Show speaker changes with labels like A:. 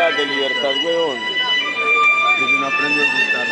A: de libertad, huevón.
B: Que yo no aprendí a gustar.